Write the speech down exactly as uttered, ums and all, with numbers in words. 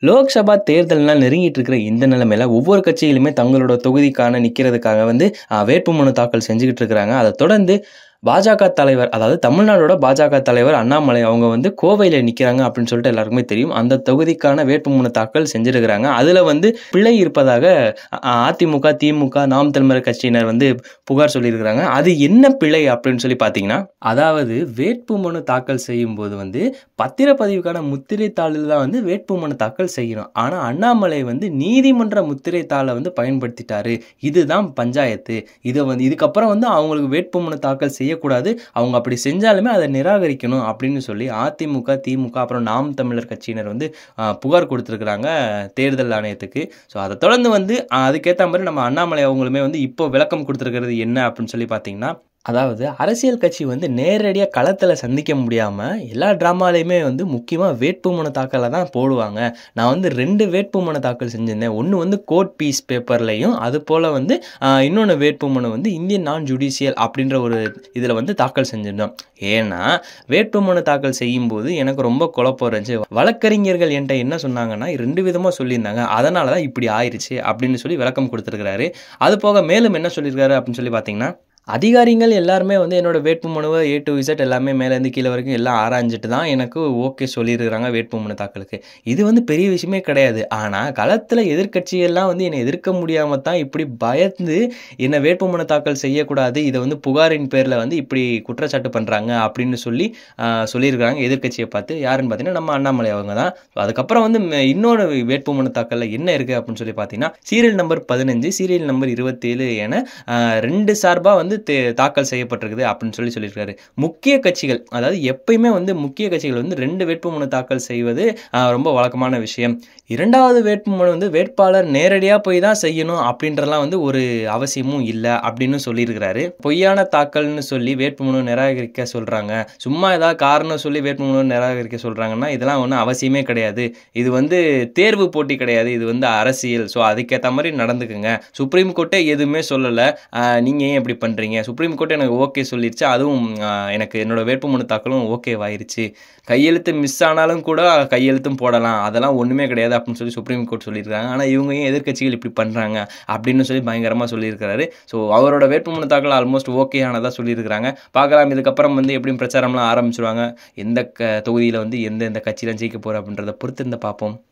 லோக்சபா தேர்தல்லாம் நெருங்கிட்டு இருக்கிற இந்த நிலைமையில ஒவ்வொரு கட்சியிலுமே தங்களோட தொகுதிக்கான நிக்கிறதுக்காக வந்து அ வேட்புமனு தாக்கல் செஞ்சுகிட்டு இருக்கிறாங்க. அத தொடர்ந்து பாஜக தலைவர், அதாவது தமிழ்நாடோட பாஜக தலைவர் அண்ணாமலை அவங்க வந்து கோவையில நிக்கிறாங்க அப்படின்னு சொல்லிட்டு எல்லாருக்குமே தெரியும். அந்த தொகுதிக்கான வேட்புமனு தாக்கல் செஞ்சிருக்கிறாங்க. அதுல வந்து பிழை இருப்பதாக அ அதிமுக, திமுக, நாம் தமிழர் கட்சியினர் வந்து புகார் சொல்லியிருக்கிறாங்க. அது என்ன பிழை அப்படின்னு சொல்லி பார்த்தீங்கன்னா, அதாவது வேட்புமனு தாக்கல் செய்யும்போது வந்து பத்திரப்பதிவுக்கான முத்திரை தாளில் தான் வந்து வேட்புமனு தாக்கல் செய்யணும். ஆனா அண்ணாமலை வந்து நீதிமன்ற முத்திரை தாளை வந்து பயன்படுத்திட்டாரு. இதுதான் பஞ்சாயத்து. இத வந்து இதுக்கப்புறம் வந்து அவங்களுக்கு வேட்புமனு தாக்கல் செய்யக்கூடாது. அவங்க அப்படி செஞ்சாலுமே அதை நிராகரிக்கணும் அப்படின்னு சொல்லி அதிமுக, திமுக அப்புறம் நாம் தமிழர் கட்சியினர் வந்து அ புகார் கொடுத்திருக்கிறாங்க தேர்தல் ஆணையத்துக்கு. ஸோ அதை தொடர்ந்து வந்து அ அதுக்கேத்த மாரி நம்ம அண்ணாமலை அவங்களுமே வந்து இப்போ விளக்கம் கொடுத்திருக்கிறது என்ன அப்படின்னு சொல்லி பார்த்தீங்கன்னா, அதாவது அரசியல் கட்சி வந்து நேரடியா களத்துல சந்திக்க முடியாம, எல்லா ட்ராமாலயுமே வந்து முக்கியமா வேட்புமனு தாக்கல தான் போடுவாங்க. நான் வந்து ரெண்டு வேட்புமனு தாக்கல் செஞ்சிருந்தேன். ஒண்ணு வந்து கோர்ட் பீஸ் பேப்பர்லயும், அதுபோல வந்து அ இன்னொன்னு வேட்புமனு வந்து இந்தியன் நான் ஜுடிஷியல் அப்படின்ற ஒரு இதுல வந்து தாக்கல் செஞ்சிருந்தோம். ஏன்னா, வேட்புமனு தாக்கல் செய்யும்போது எனக்கு ரொம்ப குழப்பம் இருந்துச்சு. வழக்கறிஞர்கள் என்ட்ட என்ன சொன்னாங்கன்னா, ரெண்டு விதமா சொல்லியிருந்தாங்க. அதனால தான் இப்படி ஆயிருச்சு அப்படின்னு சொல்லி விளக்கம் குடுத்திருக்கிறாரு. அது போக மேலும் என்ன சொல்லியிருக்காரு அப்படின்னு சொல்லி பார்த்தீங்கன்னா, அதிகாரிகள் எல்லாருமே வந்து என்னோட வேட்புமனுவ ஏ டூ இசட் எல்லாமே மேலேருந்து கீழ வரைக்கும் எல்லாம் ஆராய்ஞ்சுட்டு தான் எனக்கு ஓகே சொல்லியிருக்கிறாங்க வேட்புமனு தாக்கலுக்கு. இது வந்து பெரிய விஷயமே கிடையாது. ஆனா களத்துல எதிர்க்கட்சியெல்லாம் வந்து என்னை எதிர்க்க முடியாம தான் இப்படி பயந்து என்ன வேட்புமனு தாக்கல் செய்யக்கூடாது. இத வந்து புகாரின் பேர்ல வந்து இப்படி குற்றச்சாட்டு பண்றாங்க அப்படின்னு சொல்லி அ சொல்லியிருக்கிறாங்க எதிர்க்கட்சிய பார்த்து. யாருன்னு பார்த்தீங்கன்னா, நம்ம அண்ணாமலை அவங்க தான். அதுக்கப்புறம் வந்து மெ இன்னொரு வேட்புமனு தாக்கல்ல என்ன இருக்கு அப்படின்னு சொல்லி பார்த்தீங்கன்னா, சீரியல் நம்பர் பதினைந்து, சீரியல் நம்பர் இருபத்தி ஏழு என அ ரெண்டு சார்பா வந்து தே தாக்கல் செய்யப்பட்டிருக்குது அப்படின்னு சொல்லி சொல்லியிருக்காரு. முக்கிய கட்சிகள், அதாவது எப்பயுமே வந்து முக்கிய கட்சிகள் வந்து ரெண்டு வேட்புமனு தாக்கல் செய்வது அ ரொம்ப வழக்கமான விஷயம். இரண்டாவது வேட்புமனு வந்து வேட்பாளர் நேரடியா போய் தான் செய்யணும் அப்படின்றலாம் வந்து ஒரு அவசியமும் இல்ல அப்படின்னு சொல்லியிருக்கிறாரு. பொய்யான தாக்கல்னு சொல்லி வேட்புமனு நிராகரிக்க சொல்றாங்க. சும்மா ஏதாவது காரணம் சொல்லி வேட்புமனு நிராகரிக்க சொல்றாங்கன்னா, இதெல்லாம் ஒண்ணும் அவசியமே கிடையாது. இது வந்து தேர்வு போட்டி கிடையாது. இது வந்து அரசியல். ஸோ அதுக்கேத்த மாரி நடந்துக்குங்க. சுப்ரீம் கோர்ட்டே எதுவுமே சொல்லல. அ நீங்க ஏன் இப்படி பண்றீங்க? சுப்ரீம் கோர்ட் எனக்கு ஓகே சொல்லிருச்சு. அதுவும் அ எனக்கு என்னோட வேட்புமனு தாக்கலும் ஓகேவாயிருச்சு. கையெழுத்து மிஸ் ஆனாலும் கூட கையெழுத்தும் போடலாம். அதெல்லாம் ஒண்ணுமே கிடையாது அப்படின்னு சொல்லி சுப்ரீம் கோர்ட் சொல்லியிருக்காங்க. ஆனா இவங்க ஏன் எதிர்க்கட்சிகள் இப்படி பண்றாங்க? அப்படின்னு சொல்லி பயங்கரமா சொல்லியிருக்கிறாரு. ஸோ அவரோட வேட்புமனு தாக்கல் ஆல்மோஸ்ட் ஓகே ஆனதா சொல்லியிருக்கிறாங்க. பார்க்கலாம் இதுக்கப்புறம் வந்து எப்படியும் பிரச்சாரம்லாம் ஆரம்பிச்சுருவாங்க. எந்த க தொகுதியில வந்து எந்த எந்த கட்சிலாம் ஜெயிக்க போறா அப்படின்றத பொறுத்திருந்து பார்ப்போம்.